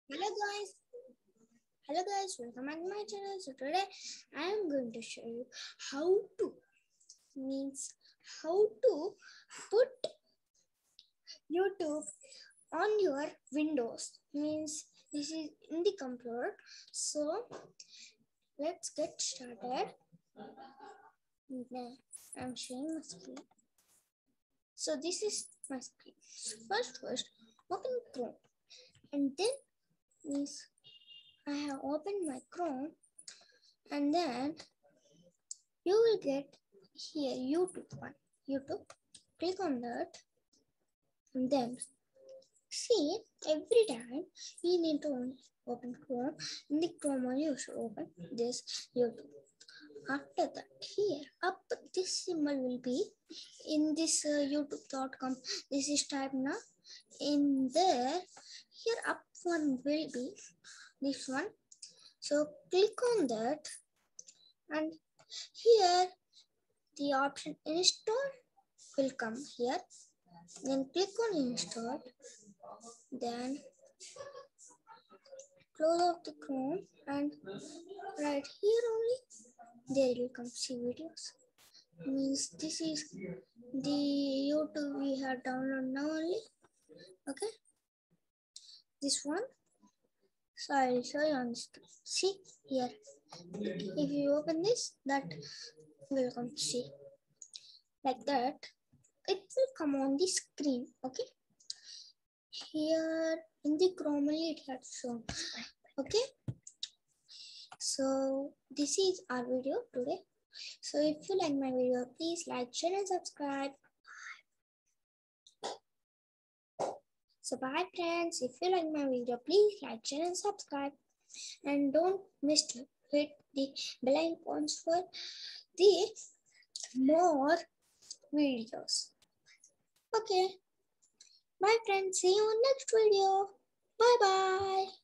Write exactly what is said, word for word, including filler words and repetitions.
Hello guys, hello guys, welcome back to my channel. So today I am going to show you how to means how to put YouTube on your Windows. Means this is in the computer. So let's get started. Now I'm showing my screen. So this is my screen. So first, first open Chrome, and then means I have opened my Chrome, and then you will get here YouTube one. YouTube, click on that, and then see every time you need to open Chrome. In the Chrome only you should open this YouTube. After that, here up this symbol will be in this uh, youtube dot com. This is type now. In there, here up one will be this one. So click on that, and here the option install will come here. Then click on install. Then close off the Chrome, and right here only there will come see videos. Means this is the YouTube we have downloaded now only. Okay, this one. So I will show you on the screen. See here. If you open this, that will come. See like that. It will come on the screen. Okay. Here in the Chrome it has shown. Okay. So this is our video today. So if you like my video, please like, share, and subscribe. So bye friends. If you like my video, please like, share, and subscribe. And don't miss to hit the bell icons for the more videos. Okay. Bye friends. See you on next video. Bye bye.